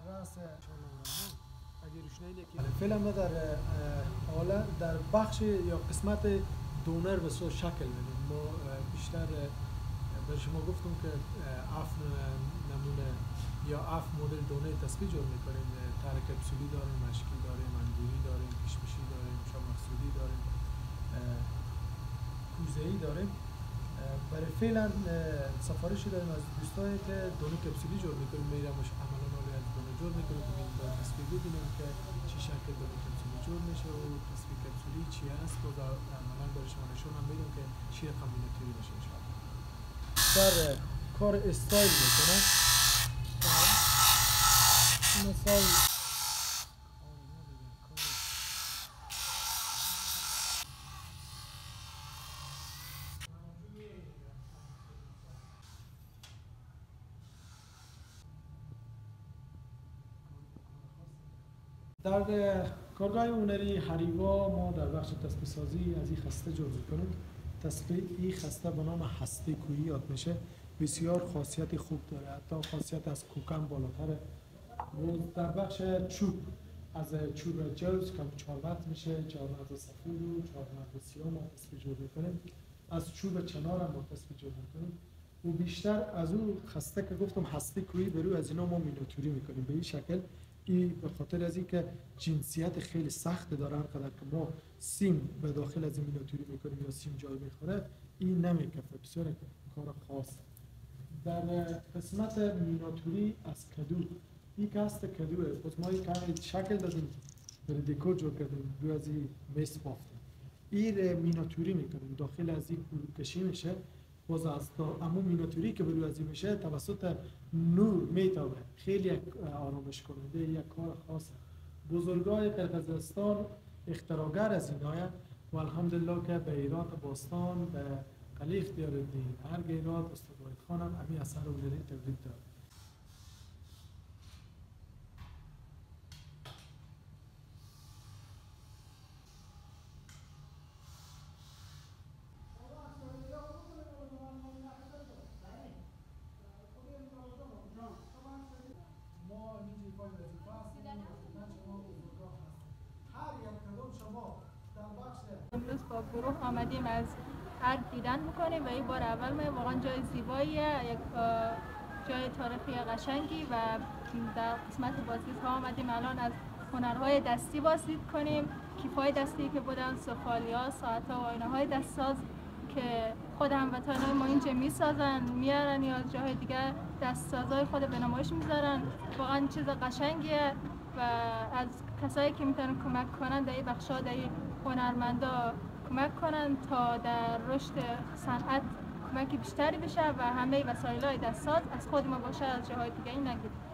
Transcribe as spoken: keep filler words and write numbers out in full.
راس اگه روشنایی که فیلم در حالا در بخش یا قسمت دونر به صورت شکل بدیم. ما بیشتر به شما گفتم که اف نمونه یا اف مدل دونه تصویر جور میکنیم. تر کپسولی داریم، مشکی داریم، انگوری داریم، کشمشی داریم، شب مقصودی داریم، کوزه‌ای داریم. برای فعلا سفارشی داریم از دوستایی که دونه کپسولی جور میکنیم. میرم مش عملا نالی از دونه جور میکنیم که این با تصویر ببینیم که چی شکل دونه کپسولی جور میشه و تصویر کپسولی چی هست و عملا برای شما نشون هم میدیم که چی رقم مینیاتوری بشه ان شاء الله. در کار استایل میکنه. مثال در کارگاه هنری حریوا ما در بخش تصویر سازی از این خسته جور میکنیم. تصویر این خسته به نام هسته کویی یاد میشه. بسیار خاصیت خوب داره، حتی خاصیت از کوکم بالاتره. و در بخش چوب از چوب جوز که چهار متر میشه، چهار متر سفید و چهار متر سیاه ما تصویر جور میکنیم. از چوب چنار هم ما تصویر جور میکنیم. و بیشتر از اون خسته که گفتم هسته کویی برو از اینا ما مینیاتوری میکنیم به این شکل. این به خاطر از اینکه جنسیت خیلی سخت داره، هر قدر که ما سیم به داخل از این مینیاتوری میکنیم یا سیم جای میخوره این نمیکفه. بسیار کار خاص. در قسمت مینیاتوری از کدو، این که هست کدوه، باز ما یک شکل دادیم برای دکور جور کردیم، دو از این میس بافتیم. این مینیاتوری میکنیم، داخل از این کشی میشه. باز از اما مینیاتوری که برای از این میشه توسط نور میتابه. خیلی آرامش کننده، یک کار خاصه. بزرگای قرقیزستان اختراعگر از ایناست و الحمدلله که به ایرات باستان به قلی اختیار الدین هر گیرات استاد واحد خان هم همین اثر هنری تولید داره. امروز با گروه آمدیم از ارگ دیدن میکنیم و این بار اول ما واقعا جای زیباییه، یک جای تاریخی قشنگی و در قسمت بازدیدها آمدیم الان از هنرهای دستی بازدید کنیم. کیف‌های دستی که بودن، سفالیا، ساعت‌ها و آینه‌های دستساز که خود هموطنان ما اینجا میسازن میارن یا از جاهای دیگه دستسازهای خود به نمایش میذارن. واقعا چیز قشنگیه و از کسایی که میتونن کمک کنن در این بخشا در این هنرمندا کمک کنن تا در رشد صنعت کمک بیشتری بشه و همه وسایل‌های دستساز از خود ما باشه، از جاهای دیگه نگیریم.